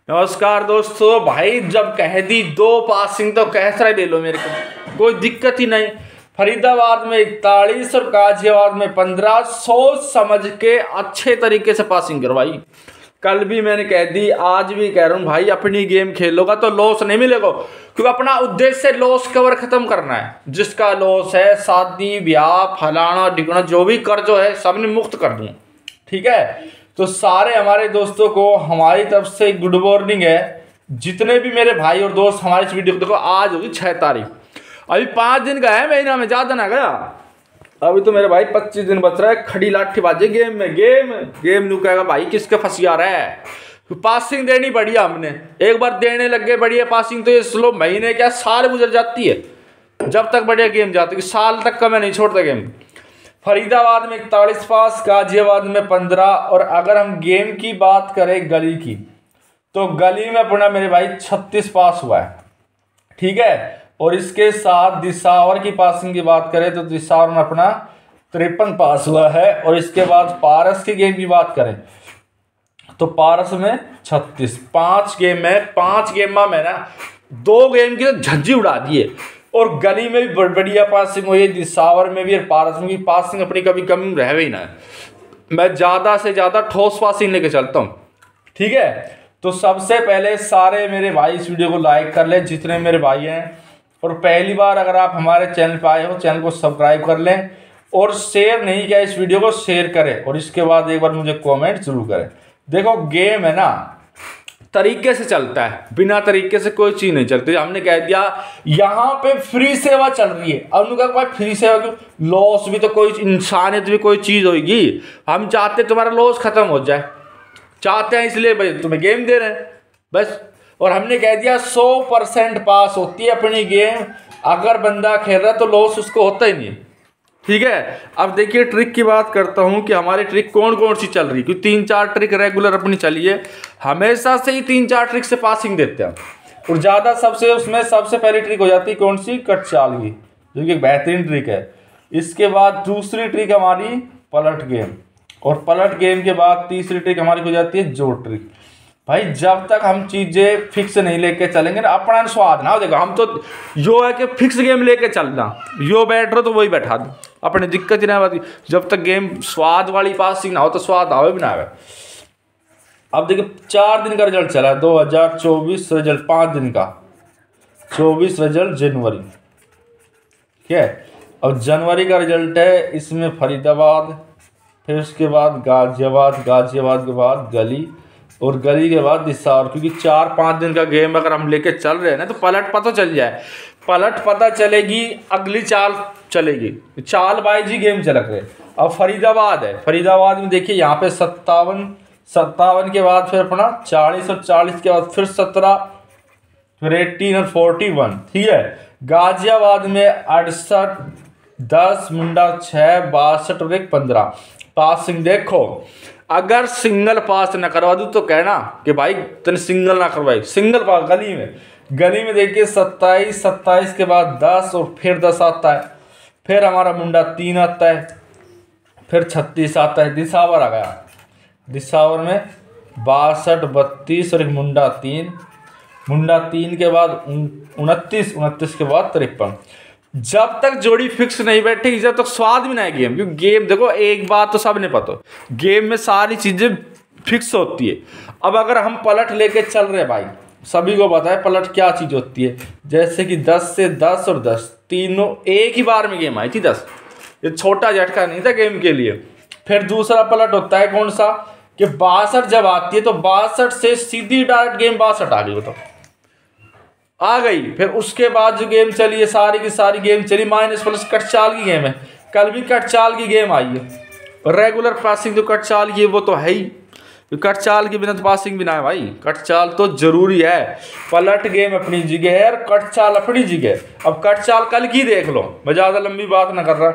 नमस्कार दोस्तों। भाई जब कह दी 2 पासिंग तो कैसरा ले लो, मेरे को कोई दिक्कत ही नहीं। फरीदाबाद में 41 और गाजियाबाद में 15। सोच समझ के अच्छे तरीके से पासिंग करवाई। कल भी मैंने कह दी, आज भी कह रहा हूँ भाई, अपनी गेम खेलोगा तो लॉस नहीं मिलेगा, क्योंकि अपना उद्देश्य लॉस कवर खत्म करना है। जिसका लॉस है, शादी ब्याह फलाना ढिकना जो भी कर्ज है सब ने मुक्त कर दूँ, ठीक है। तो सारे हमारे दोस्तों को हमारी तरफ से गुड मॉर्निंग है। जितने भी मेरे भाई और दोस्त हमारे इस वीडियो को देखो, आज होगी 6 तारीख, अभी 5 दिन का है महीना में, ज़्यादा ना गया। अभी तो मेरे भाई 25 दिन बच रहा है। खड़ी लाठी बाजे गेम में, गेम नू कहेगा भाई किसके फंसिया रहा है। पासिंग देनी बढ़िया, हमने एक बार देने लग गए बढ़िया पासिंग तो ये स्लो महीने क्या साल गुजर जाती है जब तक बढ़िया गेम जाती है। साल तक का मैं नहीं छोड़ता गेम। फरीदाबाद में 41 पास, गाजियाबाद में 15। और अगर हम गेम की बात करें गली की, तो गली में अपना मेरे भाई 36 पास हुआ है, ठीक है। और इसके साथ दिसावर की पासिंग की बात करें तो दिसावर में अपना 53 पास हुआ है। और इसके बाद पारस की गेम की बात करें तो पारस में 36। 5 गेम में 5 गेम में ना 2 गेम की तो झज्जी उड़ा दिए। और गली में भी बढ़िया पासिंग हुई है, दिसावर में भी और पारस में भी पासिंग अपनी कभी कमी रह ही ना। मैं ज़्यादा से ज़्यादा ठोस पासिंग लेके चलता हूँ, ठीक है। तो सबसे पहले सारे मेरे भाई इस वीडियो को लाइक कर लें, जितने मेरे भाई हैं। और पहली बार अगर आप हमारे चैनल पर आए हो, चैनल को सब्सक्राइब कर लें। और शेयर नहीं किया इस वीडियो को, शेयर करें। और इसके बाद एक बार मुझे कमेंट जरूर करें। देखो गेम है ना, तरीके से चलता है, बिना तरीके से कोई चीज़ नहीं चलती। हमने कह दिया यहाँ पे फ्री सेवा चल रही है, अब उन्होंने कहा भाई फ्री सेवा क्यों, लॉस भी तो कोई इंसानियत भी कोई चीज़ होगी। हम चाहते तुम्हारा लॉस खत्म हो जाए, चाहते हैं इसलिए भाई तुम्हें गेम दे रहे हैं बस। और हमने कह दिया 100% पास होती है अपनी गेम। अगर बंदा खेल रहा है तो लॉस उसको होता ही नहीं, ठीक है। अब देखिए ट्रिक की बात करता हूँ कि हमारी ट्रिक कौन कौन सी चल रही है, क्योंकि 3-4 ट्रिक रेगुलर अपनी चली है। हमेशा से ही 3-4 ट्रिक से पासिंग देते हैं। और ज़्यादा उसमें सबसे पहली ट्रिक हो जाती है कौन सी, कट चाल की, जो कि एक बेहतरीन ट्रिक है। इसके बाद दूसरी ट्रिक हमारी पलट गेम, और पलट गेम के बाद तीसरी ट्रिक हमारी हो जाती है जोड़ ट्रिक। भाई जब तक हम चीज़ें फिक्स नहीं लेके चलेंगे ना, अपना स्वाद ना हो जाएगा। हम तो यो है कि फिक्स गेम लेके चलना, यो बैठ रहो तो वही बैठा दो, अपने दिक्कत ही ना बात। जब तक गेम स्वाद वाली पासिंग ना हो तो स्वाद आवे भी ना आवे। अब देखिए 4 दिन का रिजल्ट चला है, 2024 रिजल्ट 5 दिन का, 24 रिजल्ट जनवरी, ठीक है। और जनवरी का रिजल्ट है, इसमें फरीदाबाद, फिर उसके बाद गाजियाबाद, गाजियाबाद के बाद गली, और गली के बाद दिसावर। क्योंकि 4-5 दिन का गेम अगर हम लेके चल रहे हैं ना तो पलट पता चल जाए, पलट पता चलेगी, अगली चाल चलेगी। चाल बाजी गेम चल रहे। अब फरीदाबाद है, फरीदाबाद में देखिए यहाँ पे 57 के बाद फिर अपना 40, और 40 के बाद फिर 17, फिर 18 और 41, ठीक है। गाजियाबाद में 68, 10 मुंडा 6, 62 और 1 15 पासिंग। देखो अगर सिंगल पास ना करवा दूँ तो कहना कि भाई तूने सिंगल ना करवाई। सिंगल पास गली में देखिए 27 के बाद 10 और फिर 10 आता है, फिर हमारा मुंडा 3 आता है, फिर 36 आता है। दिसावर आ गया, दिसावर में 62, 32 और एक मुंडा 3 के बाद 29 के बाद 53। जब तक जोड़ी फिक्स नहीं बैठेगी जब तक स्वाद भी नहीं है गेम। क्योंकि गेम देखो एक बात तो सब ने पता, गेम में सारी चीज़ें फिक्स होती है। अब अगर हम पलट लेके चल रहे हैं भाई, सभी को पता है पलट क्या चीज़ होती है। जैसे कि 10 से 10 और 10 तीनों एक ही बार में गेम आई थी 10, ये छोटा झटका नहीं था गेम के लिए। फिर दूसरा पलट होता है कौन सा, कि 62 जब आती है तो 62 से सीधी डायरेक्ट गेम 62 आ गई, बताओ आ गई। फिर उसके बाद जो गेम चली है सारी की सारी गेम चली माइनस प्लस कट चाल की गेम है। कल भी कट चाल की गेम आई है। रेगुलर पासिंग जो कट चाल की है वो तो है ही, कट चाल के बिना तो पासिंग भी ना है भाई, कट चाल तो जरूरी है। पलट गेम अपनी जगह है और कट चाल अपनी जगह। अब कट चाल कल की देख लो, मैं ज़्यादा लंबी बात ना कर रहा।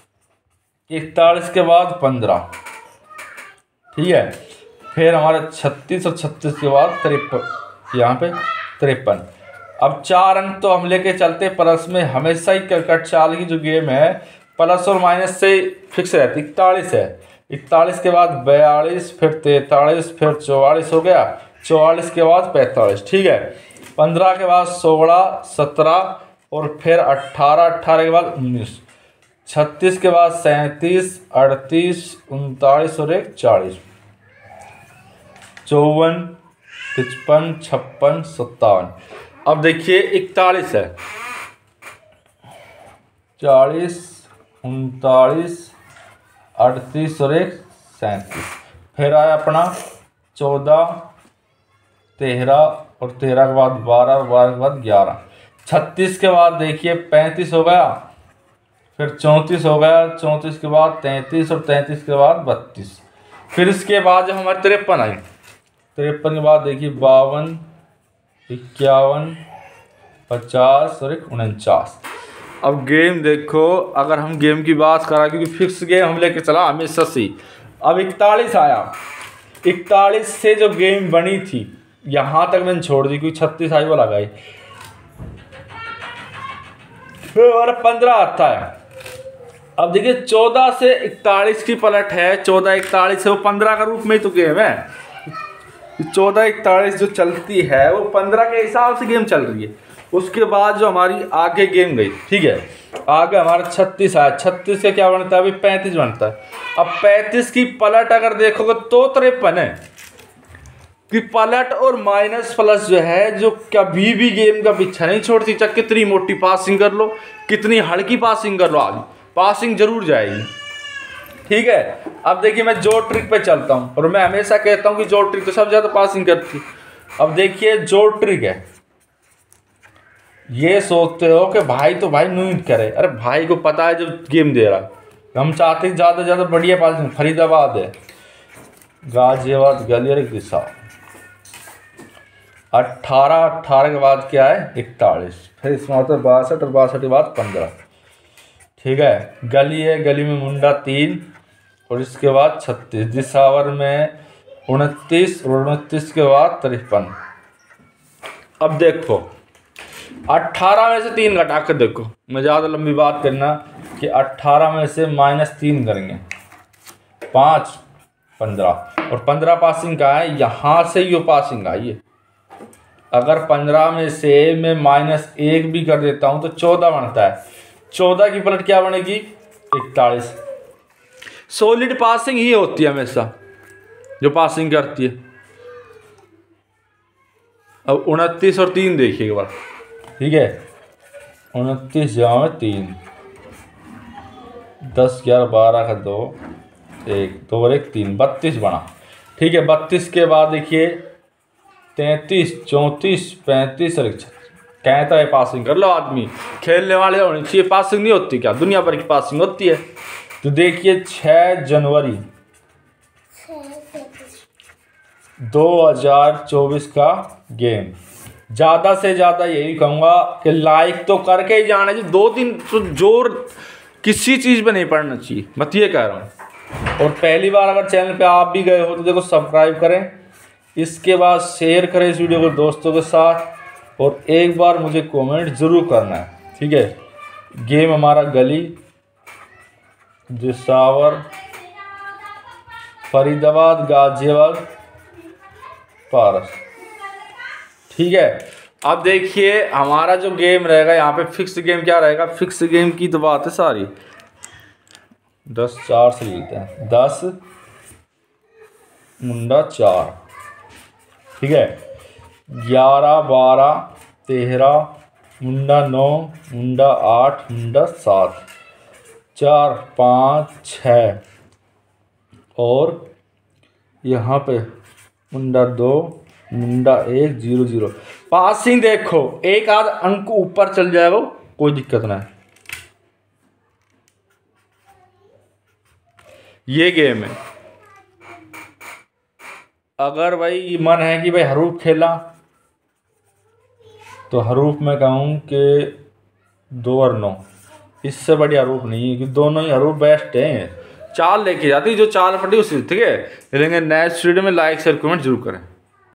41 के बाद 15, ठीक है। फिर हमारे 36 और 36 के बाद 53, यहाँ पे 53। अब 4 अंक तो हम लेके चलते प्लस में। हमेशा ही कट चाल की जो गेम है प्लस और माइनस से फिक्स रहती। 41 है, 41 के बाद 42, फिर 43, फिर 44 हो गया, 44 के बाद 45, ठीक है। 15 के बाद 16, 17 और फिर 18, 18 के बाद 19, 36 के बाद 37, 38, 39 और 1 40, 54, 55, 56, 57। अब देखिए 41 है, 40, 39, 38 और 1 37। फिर आया अपना 14, 13 और 13 के बाद 12 और 12 के बाद 11, 36 के बाद देखिए 35 हो गया, फिर 34 हो गया, 34 के बाद 33 और 33 के बाद 32। फिर इसके बाद जब हमारे 53 आई, 53 के बाद देखिए 52, 51, 50 और 49। अब गेम देखो, अगर हम गेम की बात करें, क्योंकि फिक्स गेम हम लेके चला हमेशा से। अब 41 आया, 41 से जो गेम बनी थी यहाँ तक मैंने छोड़ दी, क्योंकि 36 आई वो लगाई। फिर हमारा 15 आता है। अब देखिए 14 से 41 की पलट है, 14, 41 है, वो 15 का रूप में ही तो गेम है। 14, 41 जो चलती है वो 15 के हिसाब से गेम चल रही है। उसके बाद जो हमारी आगे गेम गई, ठीक है, आगे हमारा 36 आया, 36 से क्या बनता है, अभी 35 बनता है। अब 35 की पलट अगर देखोगे तो 53 है कि पलट और माइनस प्लस जो है, जो कभी भी गेम का पीछा नहीं छोड़ती। चाहे कितनी मोटी पासिंग कर लो, कितनी हल्की पासिंग कर लो, आज पासिंग जरूर जाएगी, ठीक है। अब देखिए मैं जो ट्रिक पे चलता हूँ, और मैं हमेशा कहता हूँ कि जो ट्रिक तो सबसे ज़्यादा पासिंग करती। अब देखिए जो ट्रिक है, ये सोचते हो कि भाई तो भाई न्यूट करे, अरे भाई को पता है जो गेम दे रहा है, हम चाहते हैं ज़्यादा से ज़्यादा बढ़िया पासिंग। फरीदाबाद है, गाजियाबाद, ग्वालियर की दिशा। 18, 18 के बाद क्या है 41, फिर इसमें आता है 62 और 62 के बाद 15, ठीक है। गली है, गली में मुंडा 3 और इसके बाद 36, दिसावर में 29 और 29 के बाद 53। अब देखो 18 में से 3 घटा कर देखो, मैं ज़्यादा लंबी बात करना कि 18 में से -3 करेंगे, 5, 15 और 15 पासिंग का है, यहाँ से ये पासिंग आई है। अगर 15 में से मैं -1 भी कर देता हूँ तो 14 बनता है। 14 की पलट क्या बनेगी 41। सॉलिड पासिंग ही होती है हमेशा जो पासिंग करती है। अब 29 और 3 देखिए एक बार, ठीक है। 29 जमा में 3, 10, 11, 12 का 2, 1, 2 और 1 3, 32 बना, ठीक है। 32 के बाद देखिए 33, 34, 35 और 36। कहता है पासिंग कर लो, आदमी खेलने वाले होने चाहिए, पासिंग नहीं होती क्या, दुनिया भर की पासिंग होती है। तो देखिए 6 जनवरी 2024 का गेम। ज़्यादा से ज़्यादा यही कहूँगा कि लाइक तो करके ही जाना चाहिए, 2-3 तो जोर किसी चीज़ पे नहीं पड़ना चाहिए, मैं ये कह रहा हूँ। और पहली बार अगर चैनल पे आप भी गए हो तो देखो सब्सक्राइब करें, इसके बाद शेयर करें इस वीडियो को दोस्तों के साथ, और एक बार मुझे कमेंट ज़रूर करना है, ठीक है। गेम हमारा गली, दिसावर, फरीदाबाद, गाजियाबाद, पारस, ठीक है। अब देखिए हमारा जो गेम रहेगा यहाँ पे, फिक्स गेम क्या रहेगा, फिक्स गेम की तो बात है सारी। 10, 4 से जीते हैं, 10 मुंडा 4, ठीक है। 11, 12, 13 मुंडा 9, मुंडा 8, मुंडा 7, 4, 5, 6 और यहाँ पे मुंडा 2, मुंडा 1, 0, 0। पासिंग देखो एक आध अंक ऊपर चल जाए वो कोई दिक्कत ना है, ये गेम है। अगर भाई मन है कि भाई हरूफ खेला तो हरूफ में कहूँ कि 2 और 9, इससे बड़ी हरूफ नहीं है, कि दोनों ही हरूफ बेस्ट हैं। चाल लेके जाती जो चाल पड़ी उसी, ठीक है। लेकिन नेक्स्ट वीडियो में लाइक शेयर कमेंट जरूर करें।